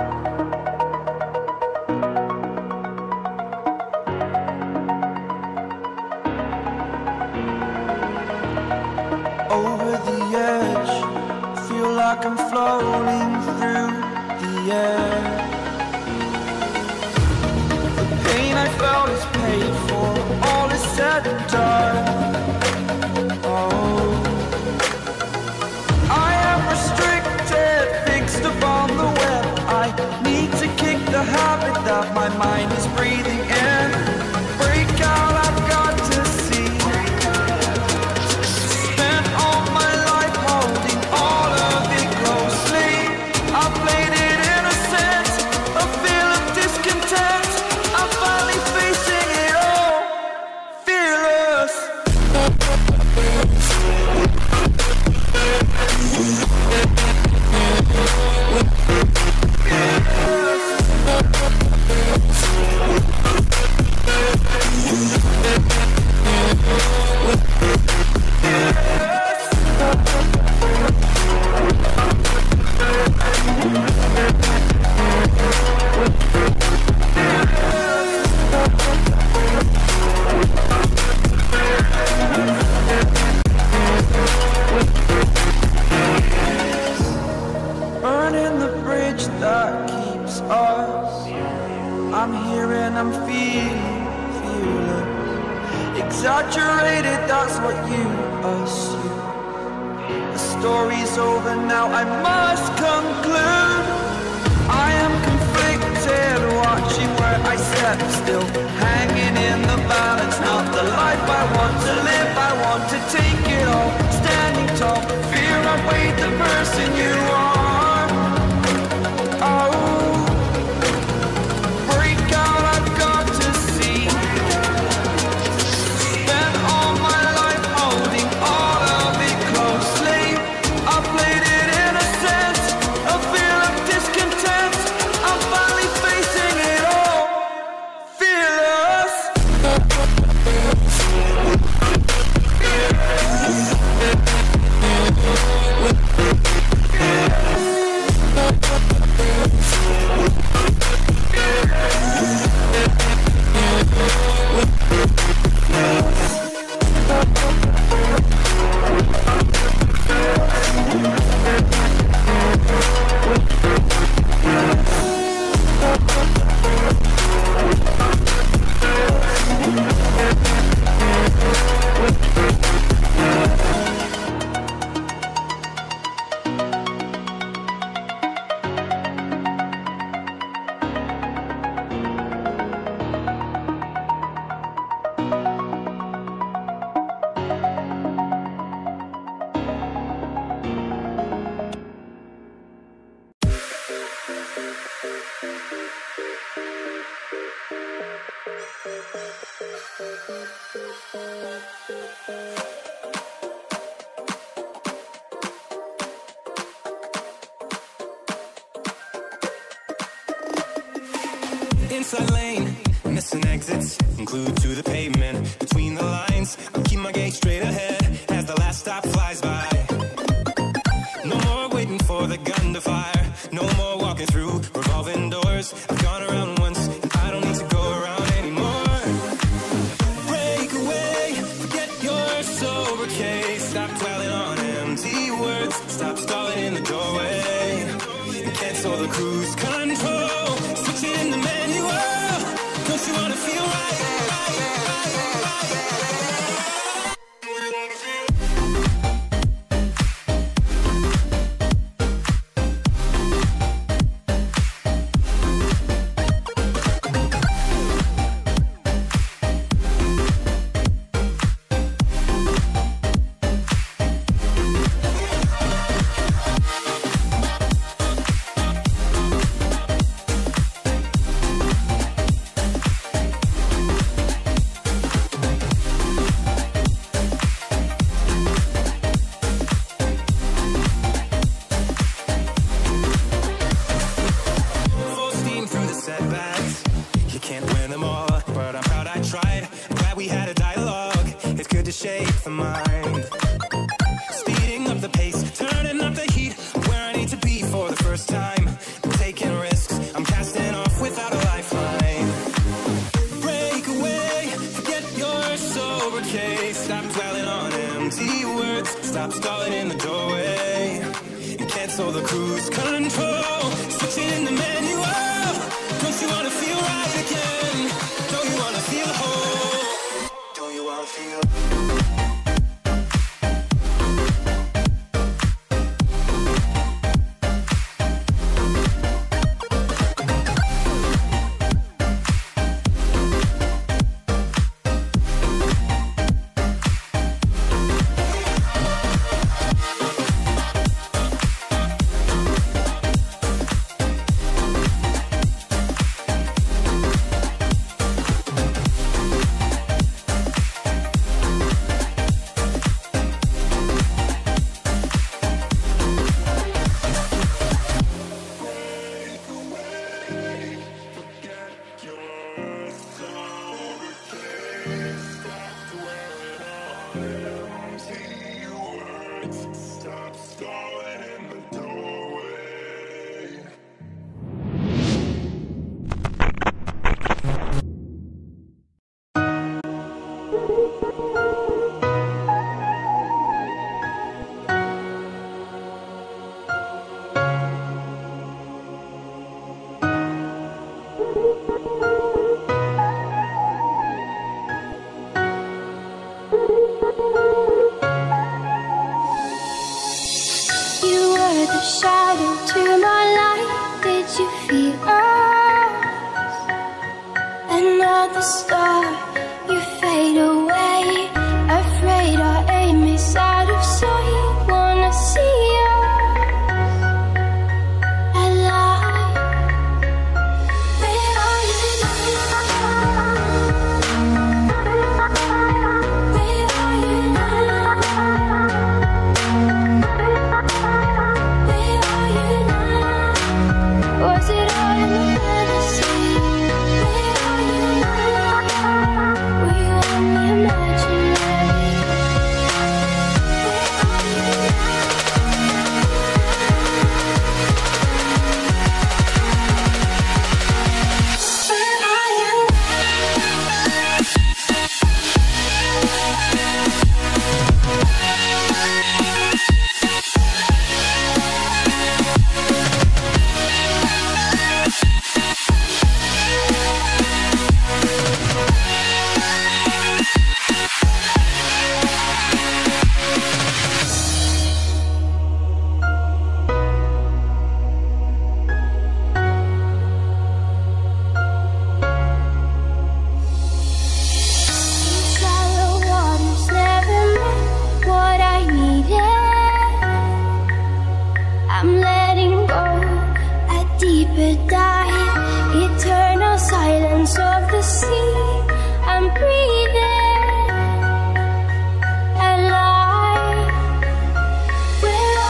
Over the edge, feel like I'm floating through the air. The pain I felt is paid for, all is said and done. Oh, I am restricted, fixed upon the web. I need to kick the habit that my mind is breathing in. Break out, I've got to see. Spent all my life holding all of it closely. I played it innocent, a feel of discontent. I'm finally facing it all, fearless. Burning the bridge that keeps us. I'm here and I'm feeling fearless. Exaggerated, that's what you assume. The story's over now, I must conclude. I am conflicted, watching where I step still, hanging in the balance. Not the life I want to live, I want to take it all. Standing tall, fear I weighed the person you are. Oh, break out, I've got to see. Spent all my life holding all of it closely. I played it innocent, a feel of discontent. I'm finally facing it all, fearless. Inside lane, missing exits, glued to the pavement. Between the lines, I'll keep my gaze straight ahead as the last stop flies by. No more waiting for the gun to fire, no more walking through revolving doors. I've gone around once, and I don't need to go around anymore. Break away, forget your sober case. Stop dwelling on empty words, stop stalling in the doorway, and cancel the cruise control. Switching in the manual, don't you wanna feel right? lose control. Switching the manual. Don't you wanna feel right again? Don't you wanna feel whole? Don't you wanna feel? Stop stalling in the doorway. The shadow to my light, did you feel us? Another star, you fade away. Afraid our aim is out of sight. Wanna see us alive. Where are you now? Where are you now? Was it all in the fantasy? Where are you now? Were you only imaginary? Where are you now? Where are you dive, eternal silence of the sea.